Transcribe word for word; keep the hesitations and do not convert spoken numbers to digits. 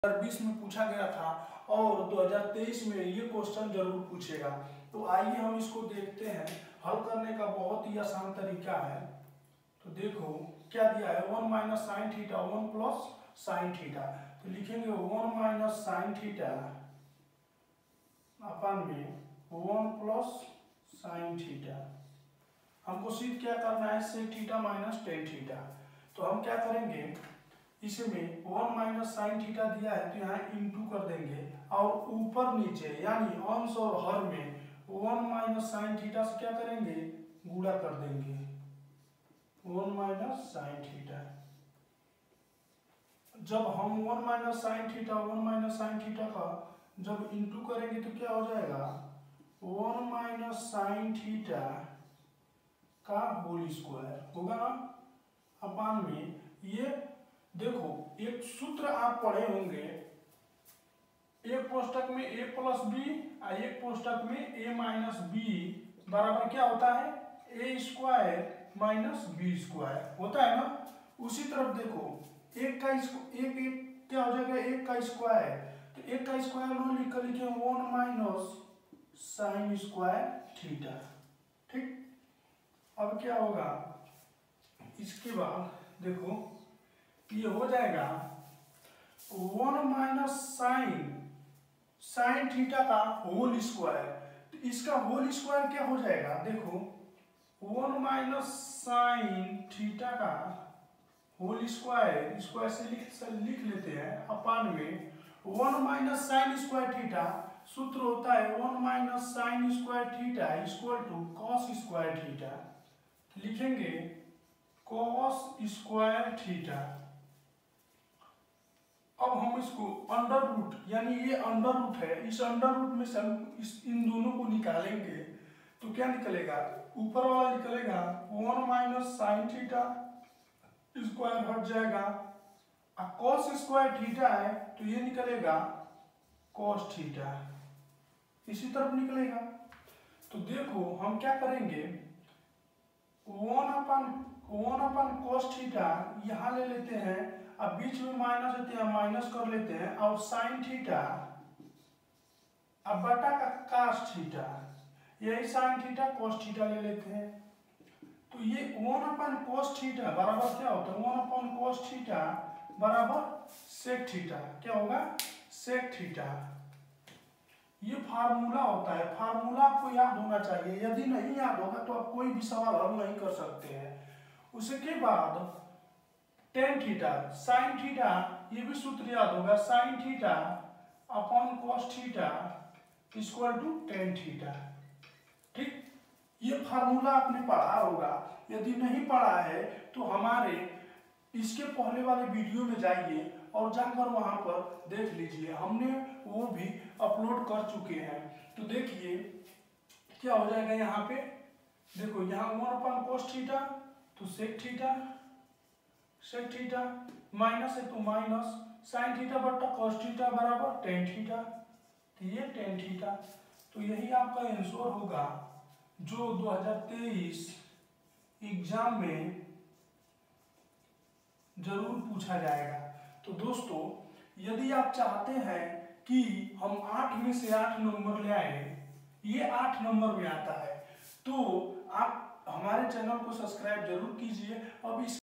दो हज़ार बीस में पूछा गया था और दो हज़ार तेईस में ये क्वेश्चन जरूर पूछेगा। तो आइए हम इसको देखते हैं। हल करने का बहुत ही आसान तरीका है। तो देखो क्या दिया है, one minus sine theta one plus sine theta. तो लिखेंगे one minus sine theta upon में वन प्लस साइन थीटा। हमको सिद्ध क्या करना है, sec theta minus tan theta. तो हम क्या करेंगे, इसमें वन माइनस साइन थीटा दिया है तो यहाँ इंटू कर देंगे और ऊपर नीचे यानी अंश और हर में वन माइनस साइन थीटा से क्या करेंगे, गुणा कर देंगे। वन माइनस साइन थीटा, जब हम one minus sine theta one minus sine theta का जब इंटू करेंगे तो क्या हो जाएगा, वन माइनस साइन थीटा का होल स्क्वायर होगा ना अपान में। ये देखो एक सूत्र आप पढ़े होंगे, एक कोष्टक में a प्लस बी और एक कोष्टक में a माइनस बी बराबर क्या होता है, A square minus B square होता है ना। उसी तरफ देखो एक का एक एक क्या हो जाएगा, एक का स्क्वायर। तो एक का स्क्वायर लो लिख कर लिखे one minus sine square theta. ठीक, अब क्या होगा, इसके बाद देखो ये हो जाएगा one minus sine sine theta का होल स्क्वायर। तो इसका होल स्क्वायर क्या हो जाएगा, देखो वन माइनस साइन थीटा का होल स्क्वायर, स्क्वायर से लिख से लिख लेते हैं अपान में one minus sine square theta. सूत्र होता है one minus sine square theta equal to cos square theta. लिखेंगे कॉस स्क्वायर थीटा। अब हम इसको अंडर रूट यानी ये अंडर रूट है, इस अंडर रूट में से हम इस इन दोनों को निकालेंगे तो क्या निकलेगा, ऊपर वाला निकलेगा one minus sine theta square हट जाएगा, और कॉस स्क्वायर थीटा है तो ये निकलेगा कॉस थीटा, इसी तरफ निकलेगा। तो देखो हम क्या करेंगे, one upon one upon cos theta यहाँ ले लेते हैं, अब बीच में माइनस होते हैं माइनस कर लेते हैं, और साइन थीटा अब बटा का कॉस थीटा, यही साइन थीटा कॉस थीटा ले लेते हैं। तो ये वन अपन कॉस थीटा बराबर क्या होता है, वन अपन कॉस थीटा बराबर सेक थीटा। क्या होगा, सेक थीटा। ये फार्मूला होता है, फार्मूला आपको याद होना चाहिए। यदि नहीं याद होगा तो आप कोई भी सवाल हल नहीं कर सकते हैं। उसके बाद टेन थीटा साइन थीटा, ये भी सूत्र याद होगा, sine theta upon cos theta equal to tan theta. ठीक, ये फार्मूला आपने पढ़ा होगा। यदि नहीं पढ़ा है तो हमारे इसके पहले वाले वीडियो में जाइए और जाकर वहां पर देख लीजिए, हमने वो भी अपलोड कर चुके हैं। तो देखिए क्या हो जाएगा, यहाँ पे देखो यहाँ वन अपॉन कॉस थीटा तो sec theta, sec theta minus है तो माइनस साइन थीटा बट्टा कॉस थीटा बराबर टेन थीटा। तो ये टेन थीटा, तो यही आपका आंसर होगा जो दो हज़ार तेईस एग्जाम में जरूर पूछा जाएगा। तो दोस्तों यदि आप चाहते हैं कि हम आठ में से आठ नंबर ले आए, ये आठ नंबर में आता है, तो आप हमारे चैनल को सब्सक्राइब जरूर कीजिए। अब इस